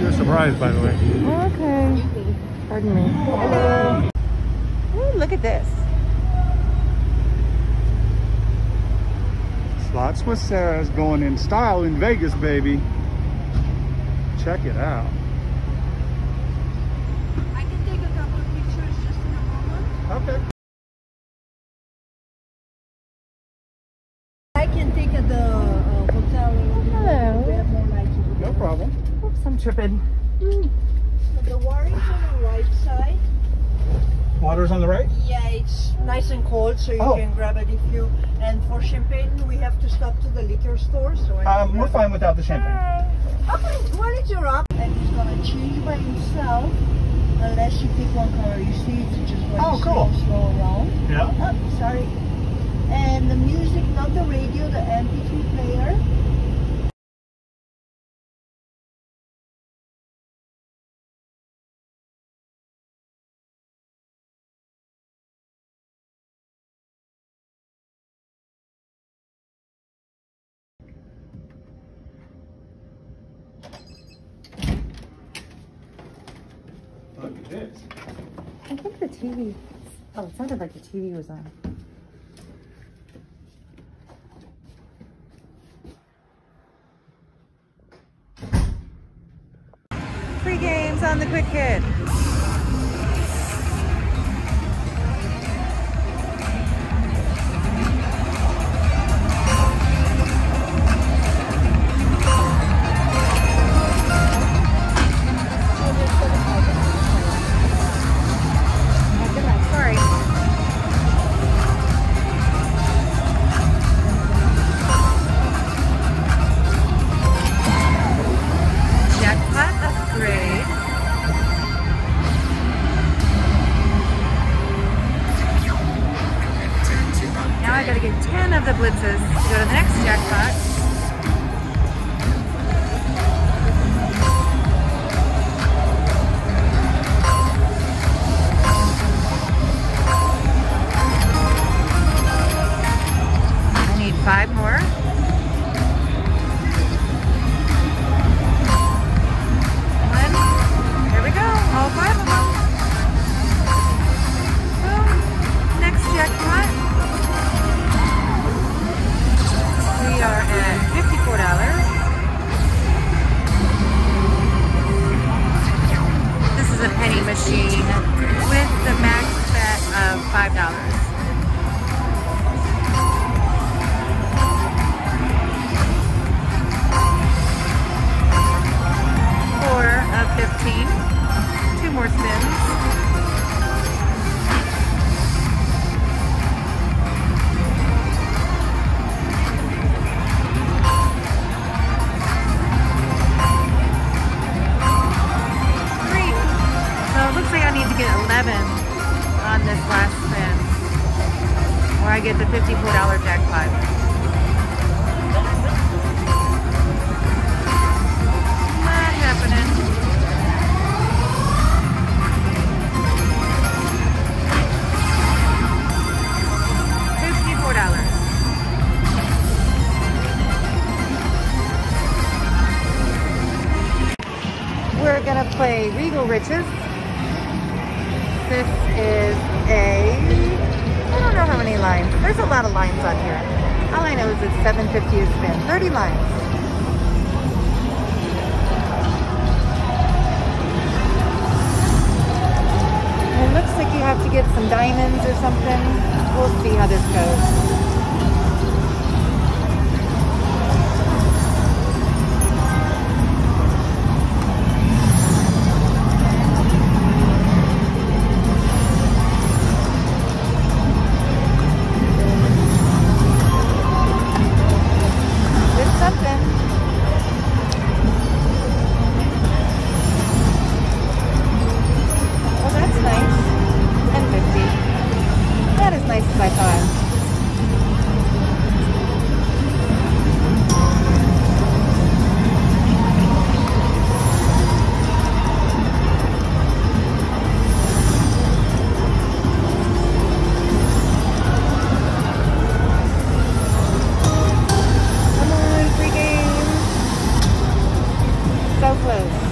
You're surprised, by the way. Okay. Pardon me. Hello. Ooh, look at this. Slots with Sarah's going in style in Vegas, baby. Check it out. I can take a couple of pictures just in a moment. Okay. I can take at the hotel. Hello. We have more lights. No problem. Oops, I'm tripping. The water is on the right side. Water's on the right? Yeah, it's nice and cold, so you Oh. can grab it if you. And for champagne, we have to stop to the liquor store. So We're fine without the champagne. Okay, well, it's your up. And he's gonna change by himself, unless you pick one color. You see, it's just going slow around. Yeah. Oh, sorry. And the music, not the radio, the MP3 player. Look at this. I think the TV. Oh, it sounded like the TV was on. Free games on the Quick Hit. Sorry. Jackpot upgrade. Now I gotta get 10 of the blitzes to go to the next jackpot. I need 5 more. Here we go, all 5 of them. Boom. Next jackpot. We are at $54. This is a penny machine with the max bet of $5. Of 15. 2 more spins. Great. So it looks like I need to get 11 on this last spin, or I get the $54 jackpot. We're gonna play Regal Riches. This is I don't know how many lines. There's a lot of lines on here. All I know is it's $7.50 a spin. 30 lines. It looks like you have to get some diamonds or something. We'll see how this goes. So close.